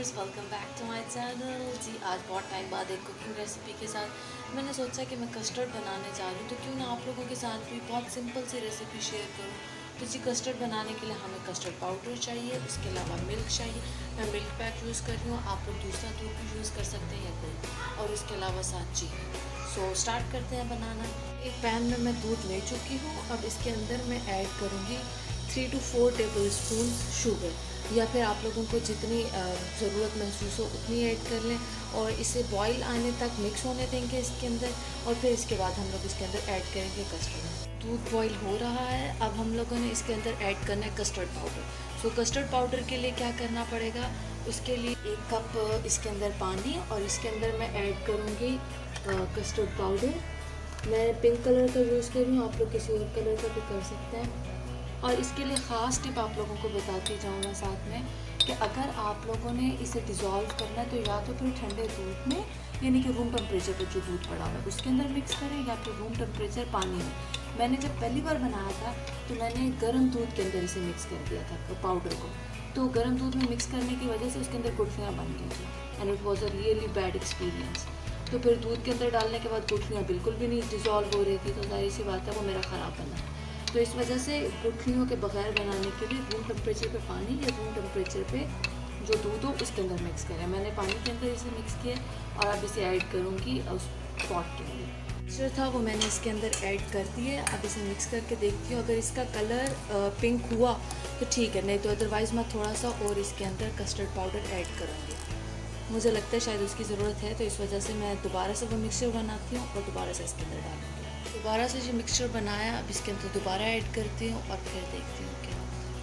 Viewers, welcome back to my channel. जी आज बहुत टाइम बाद एक कुकिंग रेसिपी के साथ मैंने सोचा कि मैं कस्टर्ड बनाने जा रही हूँ, तो क्यों ना आप लोगों के साथ भी बहुत सिंपल सी रेसिपी शेयर करूँ। तो जी कस्टर्ड बनाने के लिए हमें कस्टर्ड पाउडर चाहिए, उसके अलावा मिल्क चाहिए। मैं मिल्क पैक यूज़ कर रही हूँ, आप लोग दूसरा दूध भी यूज़ कर सकते हैं या कोई, और उसके अलावा साथ चीनी। सो स्टार्ट करते हैं बनाना। एक पैन में मैं दूध ले चुकी हूँ। अब इसके अंदर मैं ऐड करूँगी 3 to 4 टेबल स्पून शुगर, या फिर आप लोगों को जितनी ज़रूरत महसूस हो उतनी ऐड कर लें, और इसे बॉईल आने तक मिक्स होने देंगे इसके अंदर। और फिर इसके बाद हम लोग इसके अंदर ऐड करेंगे कस्टर्ड। दूध बॉईल हो रहा है, अब हम लोगों ने इसके अंदर ऐड करना है custard powder. So custard powder के लिए क्या करना पड़ेगा, उसके लिए 1 कप इसके अंदर पानी, और इसके अंदर मैं ऐड करूँगी कस्टर्ड पाउडर। मैं पिंक कलर का यूज़ कर रही हूँ, आप लोग किसी और कलर का भी कर सकते हैं। और इसके लिए ख़ास टिप आप लोगों को बताती जाऊँ मैं साथ में, कि अगर आप लोगों ने इसे डिज़ोल्व करना है तो या तो फिर ठंडे दूध में, यानी कि रूम टेम्परेचर पर जो दूध पड़ा हुआ है उसके अंदर मिक्स करें, या फिर रूम टेम्परेचर पानी में। मैंने जब पहली बार बनाया था तो मैंने गर्म दूध के अंदर इसे मिक्स कर दिया था पाउडर को, तो गर्म दूध में मिक्स करने की वजह से उसके अंदर गुठलियाँ बन गई थी, and it was a really bad experience. तो फिर दूध के अंदर डालने के बाद गुठलियाँ बिल्कुल भी नहीं डिज़ोल्व हो रही थी, तो जाहिर सी बात है वो मेरा ख़राब बना। तो इस वजह से गुठलियों के बगैर बनाने के लिए रूम टेम्परेचर पे पानी या रूम टेम्परेचर पे जो दूध हो उसके अंदर मिक्स करें। मैंने पानी के अंदर इसे मिक्स किया, और अब इसे ऐड करूँगी उस पॉट के अंदर। जो था वो मैंने इसके अंदर ऐड कर दिए। अब इसे मिक्स करके देखती हूँ, अगर इसका कलर पिंक हुआ तो ठीक है, नहीं तो अदरवाइज़ मैं थोड़ा सा और इसके अंदर कस्टर्ड पाउडर ऐड करूँगी। मुझे लगता है शायद उसकी ज़रूरत है, तो इस वजह से मैं दोबारा से वो मिक्सचर बनाती हूँ और दोबारा से इसके अंदर डालूँगी। दोबारा से जो मिक्सचर बनाया अब इसके अंदर दोबारा ऐड करती हूँ, और फिर देखती हूँ क्या।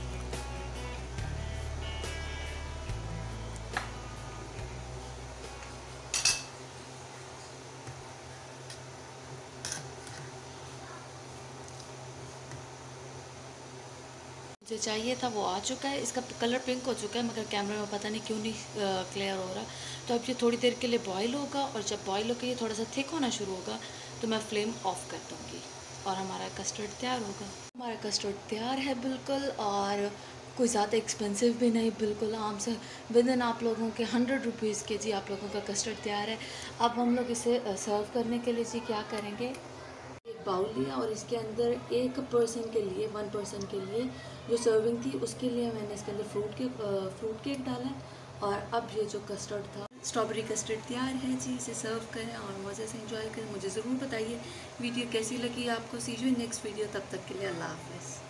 जो चाहिए था वो आ चुका है, इसका कलर पिंक हो चुका है, मगर कैमरे में पता नहीं क्यों नहीं क्लियर हो रहा। तो अब ये थोड़ी देर के लिए बॉईल होगा, और जब बॉईल होकर ये थोड़ा सा थिक होना शुरू होगा तो मैं फ्लेम ऑफ कर दूँगी, और हमारा कस्टर्ड तैयार होगा। हमारा कस्टर्ड तैयार है बिल्कुल, और कोई ज़्यादा एक्सपेंसिव भी नहीं, बिल्कुल आराम से विदिन आप लोगों के 100 रुपीज़ के जी आप लोगों का कस्टर्ड तैयार है। अब हम लोग इसे सर्व करने के लिए जी क्या करेंगे, एक बाउल लिया और इसके अंदर 1 पर्सन के लिए 1 पर्सन के लिए जो सर्विंग थी उसके लिए मैंने इसके अंदर फ्रूट केक डाला है। और अब ये जो कस्टर्ड था, स्ट्रॉबेरी कस्टर्ड तैयार है जी। इसे सर्व करें और मज़े से एंजॉय करें। मुझे ज़रूर बताइए वीडियो कैसी लगी आपको। See you in next video, तब तक के लिए अल्लाह हाफ़िज़।